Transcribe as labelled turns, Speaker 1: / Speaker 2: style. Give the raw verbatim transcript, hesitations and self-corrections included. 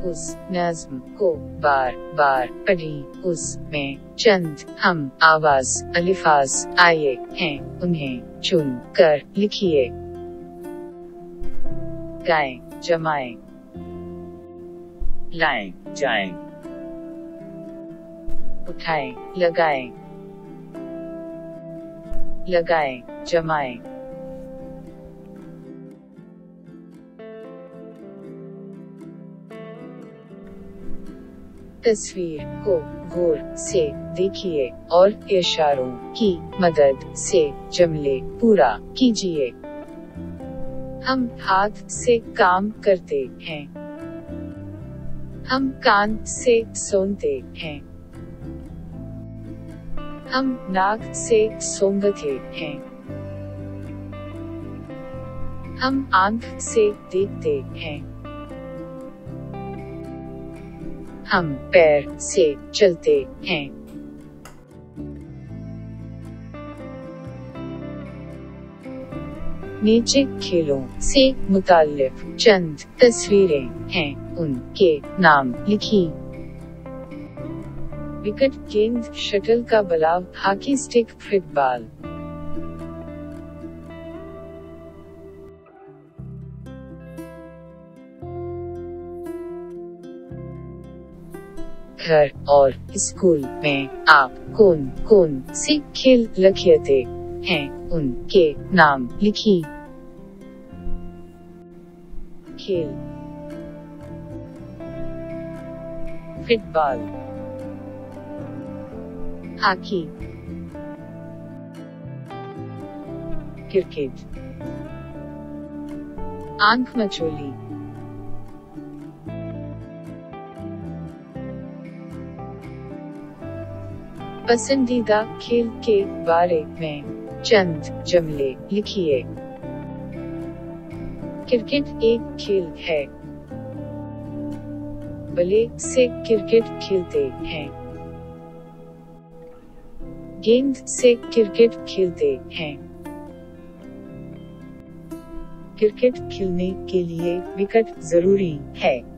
Speaker 1: उस नज़्म को बार बार पढ़ी, उसमें चंद हम आवाज अल्फाज आए हैं, उन्हें चुन कर लिखिए। गाएं, जमाएं,
Speaker 2: लाएं, जाएं,
Speaker 1: उठाएं, लगाएं, लगाएं, जमाएं। तस्वीर को गौर से देखिए और इशारों की मदद से जुमले पूरा कीजिए। हम हाथ से काम करते हैं। हम कान से सुनते हैं। हम नाक से सूंघते हैं। हम आंख से देखते हैं। हम पैर से चलते हैं। नीचे खेलों से मुताल्लिक चंद तस्वीरें हैं, उनके नाम लिखी। विकेट, गेंद, शटल का बलाव, हॉकी स्टिक, फुटबॉल। घर और स्कूल में आप कौन कौन से खेल खेलते हैं, उनके नाम लिखी। खेल, फुटबॉल, हॉकी, क्रिकेट, आंख मचोली। पसंदीदा खेल के बारे में चंद जुमले लिखिए। क्रिकेट एक खेल है। बल्ले से क्रिकेट खेलते हैं। गेंद से क्रिकेट खेलते हैं। क्रिकेट खेलने के लिए विकेट जरूरी है।